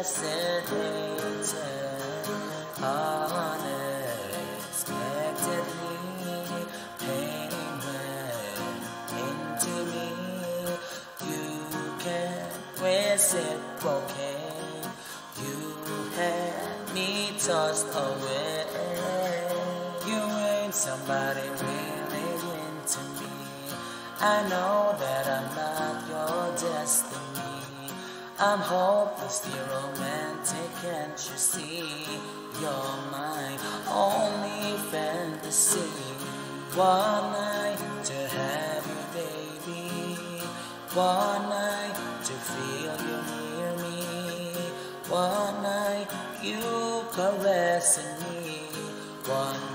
fascinated, unexpectedly, pain went into me. You can reciprocate, you had me tossed away. You ain't somebody really into me. I know that I'm not your destiny. I'm hopelessly romantic, can't you see? You're my only fantasy. One night to have you, baby. One night to feel you near me. One night you caressing me. One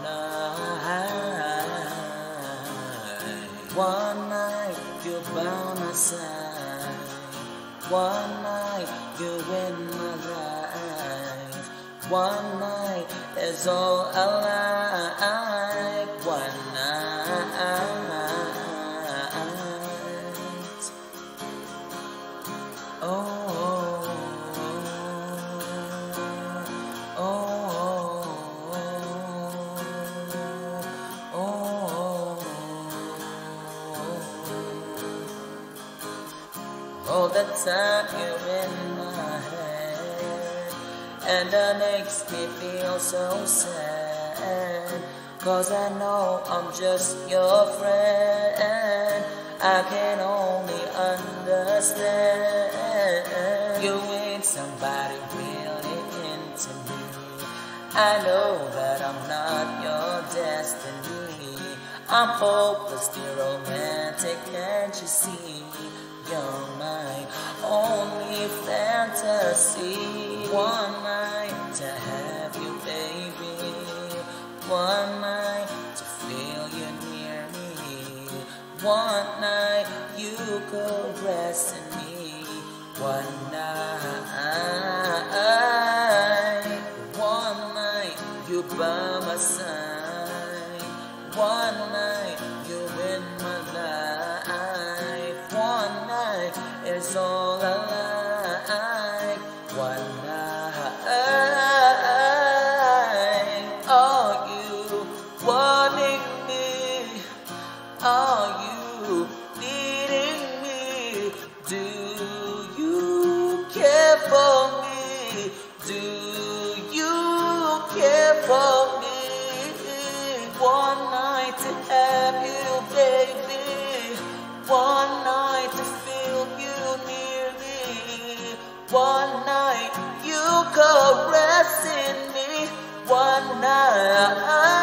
night you by my side. One night you in my life. One night is all I like. One night. Oh, oh, oh, oh. All the time you're in my head, and that makes me feel so sad. 'Cause I know I'm just your friend. I can only understand you ain't somebody really into me. I know that I'm not your destiny. I'm hopelessly romantic, can't you see? You're my only fantasy. One night to have you, baby. One night to feel you near me. One night you caressing me. One night you by my side. One night you in my life. One night is all I like. One night. Are you wanting me? Are you needing me? Do you care for me? Do you care for me? One night to have you, baby. One night to feel you near me. One night you caressing me. One night